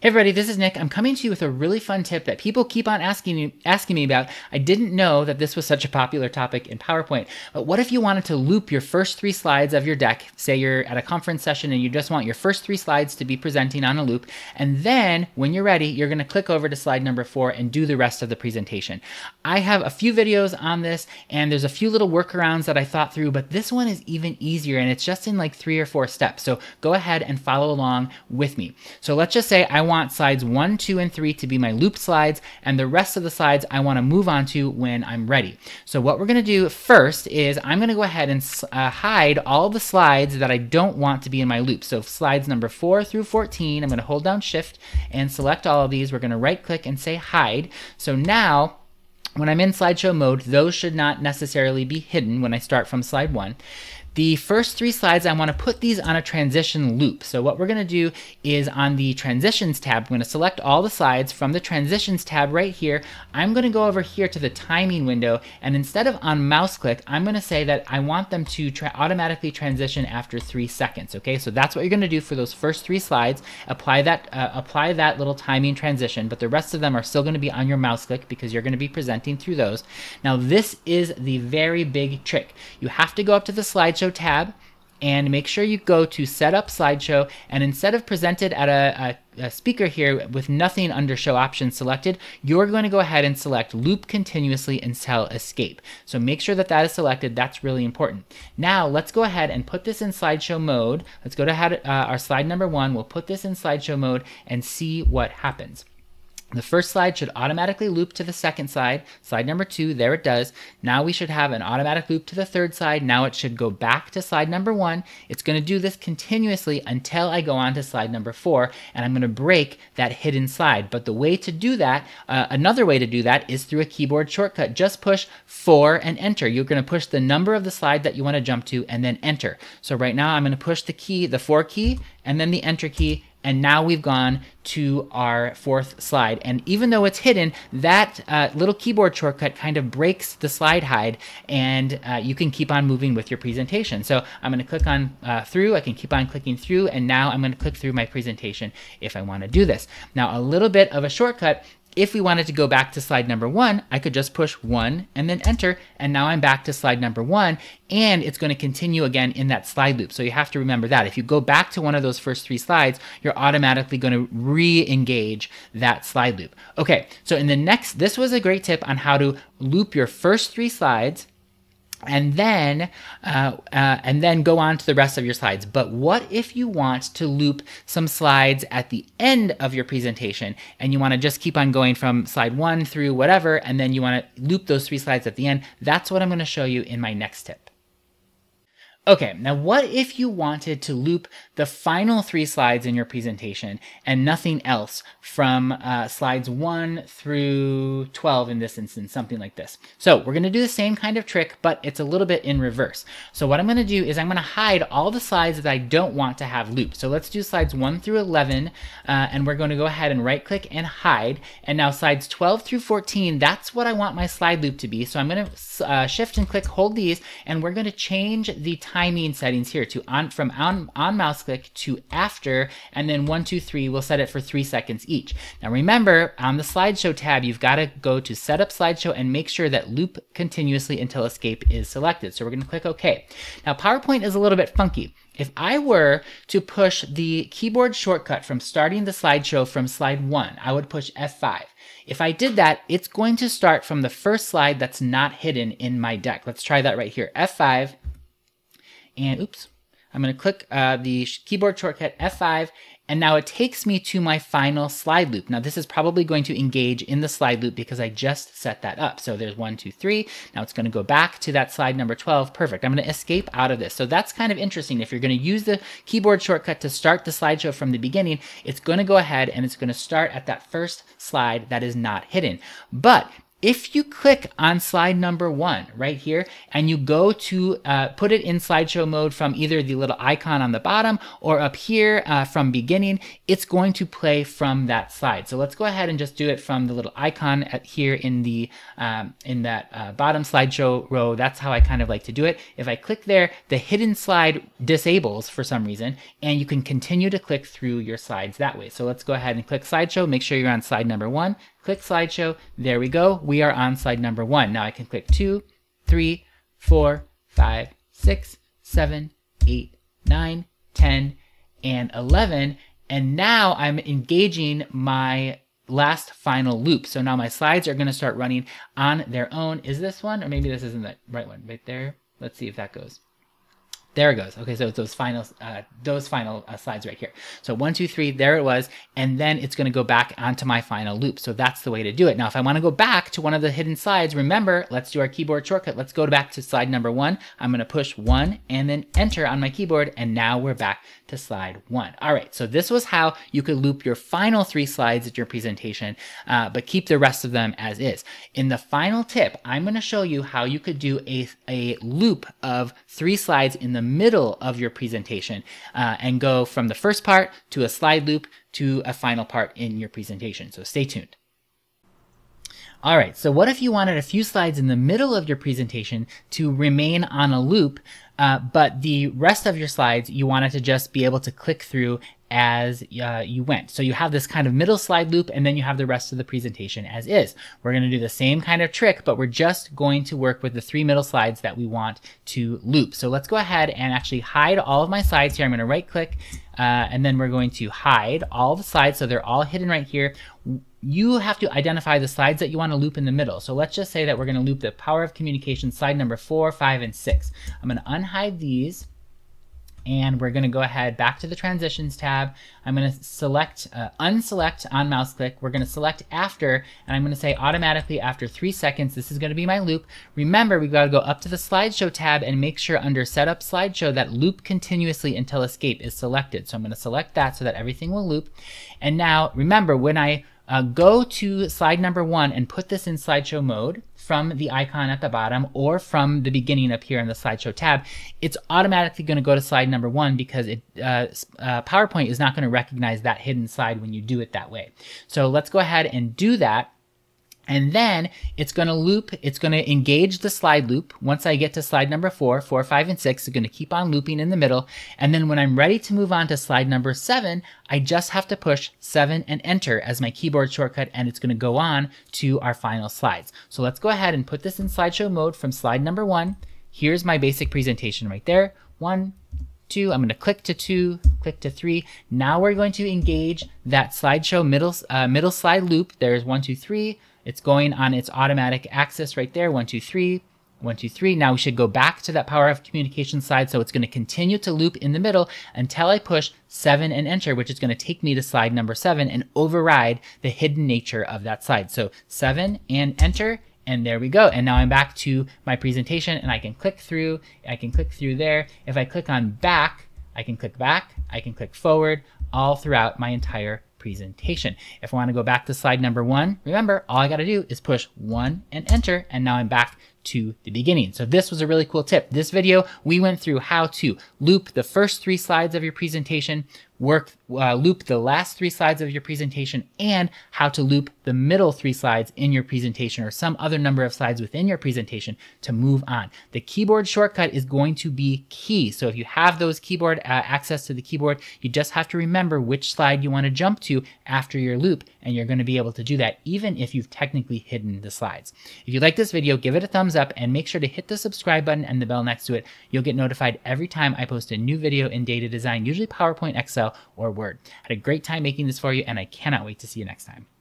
Hey everybody, this is Nick. I'm coming to you with a really fun tip that people keep on asking me about. I didn't know that this was such a popular topic in PowerPoint, but what if you wanted to loop your first 3 slides of your deck? Say you're at a conference session and you just want your first 3 slides to be presenting on a loop, and then when you're ready, you're going to click over to slide number 4 and do the rest of the presentation. I have a few videos on this, and there's a few little workarounds that I thought through, but this one is even easier, and it's just in like 3 or 4 steps. So go ahead and follow along with me. So let's just say I want slides 1, 2, and 3 to be my loop slides, and the rest of the slides I want to move on to when I'm ready. So what we're going to do first is I'm going to go ahead and hide all the slides that I don't want to be in my loop. So slides number 4 through 14, I'm going to hold down Shift and select all of these. We're going to right click and say hide. So now when I'm in slideshow mode, those should not necessarily be hidden when I start from slide 1. The first 3 slides, I want to put these on a transition loop. So what we're going to do is on the transitions tab, I'm going to select all the slides from the transitions tab right here. I'm going to go over here to the timing window, and instead of on mouse click, I'm going to say that I want them to automatically transition after 3 seconds. Okay, so that's what you're going to do for those first 3 slides. Apply that little timing transition, but the rest of them are still going to be on your mouse click because you're going to be presenting through those. Now this is the very big trick. You have to go up to the slideshow tab and make sure you go to setup slideshow, and instead of presented at a speaker here with nothing under show options selected, you're going to go ahead and select loop continuously until escape. So make sure that that is selected. That's really important. Now let's go ahead and put this in slideshow mode. Let's go to our slide number 1. We'll put this in slideshow mode and see what happens. The first slide should automatically loop to the second slide. Slide number 2, there it does. Now we should have an automatic loop to the third slide. Now it should go back to slide number 1. It's going to do this continuously until I go on to slide number 4, and I'm going to break that hidden slide. But the way to do that, another way to do that is through a keyboard shortcut. Just push 4 and enter. You're going to push the number of the slide that you want to jump to and then enter. So right now I'm going to push the 4 key and then the enter key, and now we've gone to our 4th slide. And even though it's hidden, that little keyboard shortcut kind of breaks the slide hide, and you can keep on moving with your presentation. So I'm going to click on through. I can keep on clicking through, and now I'm going to click through my presentation if I want to do this. Now a little bit of a shortcut. If we wanted to go back to slide number 1, I could just push 1 and then enter, and now I'm back to slide number 1, and it's going to continue again in that slide loop. So you have to remember that. If you go back to one of those first 3 slides, you're automatically going to re-engage that slide loop. Okay, so in the next, this was a great tip on how to loop your first 3 slides and then go on to the rest of your slides. But what if you want to loop some slides at the end of your presentation, and you want to just keep on going from slide 1 through whatever, and then you want to loop those 3 slides at the end? That's what I'm going to show you in my next tip. Okay, now what if you wanted to loop the final 3 slides in your presentation and nothing else from slides 1 through 12 in this instance, something like this? So we're going to do the same kind of trick, but it's a little bit in reverse. So what I'm going to do is I'm going to hide all the slides that I don't want to have looped. So let's do slides 1 through 11, and we're going to go ahead and right click and hide. And now slides 12 through 14, that's what I want my slide loop to be. So I'm going to shift and click, hold these, and we're going to change the timing settings here to from on mouse click to after, and then 1, 2, 3, we'll set it for 3 seconds each. Now remember, on the slideshow tab, you've got to go to setup slideshow and make sure that loop continuously until escape is selected. So we're going to click OK. Now PowerPoint is a little bit funky. If I were to push the keyboard shortcut from starting the slideshow from slide 1, I would push F5. If I did that, it's going to start from the first slide that's not hidden in my deck. Let's try that right here. F5. And oops, I'm going to click the keyboard shortcut F5, and now it takes me to my final slide loop. Now this is probably going to engage in the slide loop because I just set that up. So there's 1, 2, 3. Now it's going to go back to that slide number 12. Perfect. I'm going to escape out of this. So that's kind of interesting. If you're going to use the keyboard shortcut to start the slideshow from the beginning, it's going to go ahead and it's going to start at that first slide that is not hidden. But if you click on slide number 1 right here and you go to put it in slideshow mode from either the little icon on the bottom or up here from beginning, it's going to play from that slide. So let's go ahead and just do it from the little icon here in the in that bottom slideshow row. That's how I kind of like to do it. If I click there, the hidden slide disables for some reason, and you can continue to click through your slides that way. So let's go ahead and click slideshow. Make sure you're on slide number 1. Click slideshow. There we go. We are on slide number 1. Now I can click 2, 3, 4, 5, 6, 7, 8, 9, 10, and 11. And now I'm engaging my last final loop. So now my slides are going to start running on their own. Is this one? Or maybe this isn't the right one right there. Let's see if that goes. There it goes. Okay, so it's those final slides right here. So 1, 2, 3, there it was, and then it's going to go back onto my final loop. So that's the way to do it. Now, if I want to go back to one of the hidden slides, remember, let's do our keyboard shortcut. Let's go back to slide number 1. I'm going to push 1 and then enter on my keyboard, and now we're back to slide 1. All right, so this was how you could loop your final 3 slides at your presentation, but keep the rest of them as is. In the final tip, I'm going to show you how you could do a loop of 3 slides in the middle of your presentation and go from the first part to a slide loop to a final part in your presentation. So stay tuned. All right, so what if you wanted a few slides in the middle of your presentation to remain on a loop, but the rest of your slides you wanted to just be able to click through as you went. So you have this kind of middle slide loop, and then you have the rest of the presentation as is. We're going to do the same kind of trick, but we're just going to work with the 3 middle slides that we want to loop. So let's go ahead and actually hide all of my slides here. I'm going to right click, and then we're going to hide all the slides so they're all hidden right here. You have to identify the slides that you want to loop in the middle. So let's just say that we're going to loop the Power of Communication slide number 4, 5, and 6. I'm going to unhide these, and we're going to go ahead back to the Transitions tab. I'm going to select, unselect on mouse click. We're going to select after, and I'm going to say automatically after 3 seconds, this is going to be my loop. Remember, we've got to go up to the Slideshow tab and make sure under Setup Slideshow that Loop Continuously Until Escape is selected. So I'm going to select that so that everything will loop. And now, remember, when I go to slide number 1 and put this in slideshow mode from the icon at the bottom or from the beginning up here in the slideshow tab, it's automatically going to go to slide number 1 because PowerPoint is not going to recognize that hidden slide when you do it that way. So let's go ahead and do that. And then it's going to loop, it's going to engage the slide loop. Once I get to slide number 4, 4, 5, and 6, it's going to keep on looping in the middle. And then when I'm ready to move on to slide number 7, I just have to push 7 and enter as my keyboard shortcut, and it's going to go on to our final slides. So let's go ahead and put this in slideshow mode from slide number 1. Here's my basic presentation right there. 1, 2, I'm going to click to 2, click to 3. Now we're going to engage that slideshow middle slide loop. There's 1, 2, 3. It's going on its automatic axis right there. 1, 2, 3, 1, 2, 3. Now we should go back to that Power of Communication slide. So it's going to continue to loop in the middle until I push 7 and enter, which is going to take me to slide number 7 and override the hidden nature of that slide. So 7 and enter. And there we go. And now I'm back to my presentation, and I can click through. I can click through there. If I click on back, I can click back. I can click forward all throughout my entire presentation. If I want to go back to slide number 1, remember, all I got to do is push 1 and enter, and now I'm back to the beginning. So this was a really cool tip. This video, we went through how to loop the first 3 slides of your presentation, loop the last 3 slides of your presentation, and how to loop the middle 3 slides in your presentation or some other number of slides within your presentation to move on. The keyboard shortcut is going to be key. So if you have those keyboard access to the keyboard, you just have to remember which slide you want to jump to after your loop, and you're going to be able to do that even if you've technically hidden the slides. If you like this video, give it a thumbs up and make sure to hit the subscribe button and the bell next to it. You'll get notified every time I post a new video in data design, usually PowerPoint, Excel, or Word. I had a great time making this for you, and I cannot wait to see you next time.